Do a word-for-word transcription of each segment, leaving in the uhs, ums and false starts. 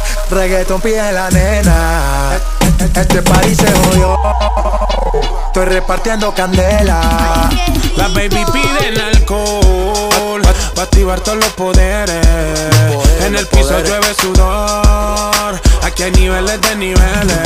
reggaetón pide la nena. Este party se jodió, estoy repartiendo candela. Las baby piden alcohol pa' activar todos los poderes. En el piso llueve sudor, aquí hay niveles de niveles.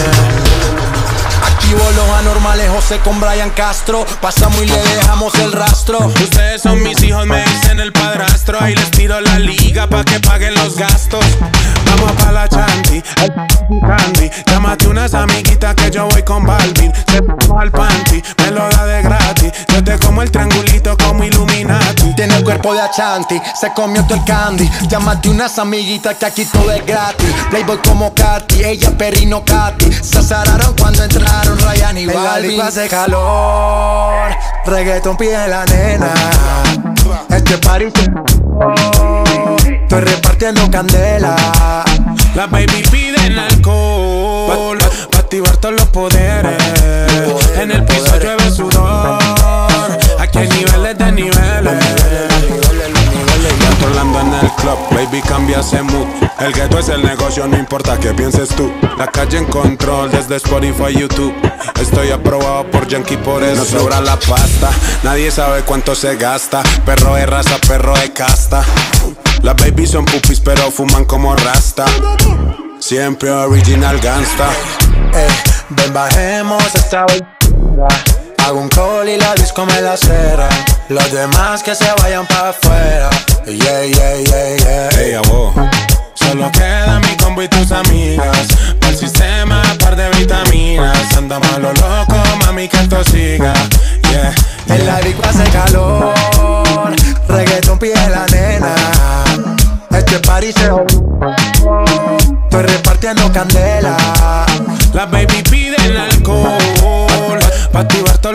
Activo los anormales, José con Brian Castro. Pasamos y le dejamos el rastro. Ustedes son mis hijos, me dicen el padrastro. Ahí les tiro la liga pa' que paguen los gastos. Vamos pa' la chanti, el candy. Llámate unas amiguitas que yo voy con Balvin. Se pongo al panty, me lo da de gratis. Yo te como el triangulito como Illuminati. Tiene el cuerpo de Achanti, se comió todo el candy. Llámate unas amiguitas que aquí todo es gratis. Playboy como Katy, ella Perrino Katy. Se azararon cuando entraron Ryan y Balvin. Hace calor, reggaetón pide la nena. Este party se jodió, estoy repartiendo candela. Las baby piden alcohol pa', pa activar todos los poderes. En el piso llueve sudor, aquí hay niveles de niveles. Controlando en el club, baby cambia ese mood. El ghetto es el negocio, no importa qué pienses tú. La calle en control desde Spotify, YouTube. Estoy aprobado por Yankee, por eso no sobra la pasta. Nadie sabe cuánto se gasta. Perro de raza, perro de casta. Las babies son pupis pero fuman como rasta. Siempre original gangsta. Eh, ven bajemos esta aventura. Hago un call y la disco me la cera. Los demás que se vayan pa' afuera. Yeah, yeah, yeah, yeah. Hey, abo. Solo queda mi combo y tus amigas. Pa'l sistema, par de vitaminas. Andamos a lo loco, mami, que esto siga. Yeah, yeah. En la disco hace calor, reggaetón pide la nena. Este party se jodió, estoy repartiendo candela. Las baby piden alcohol pa' activar todos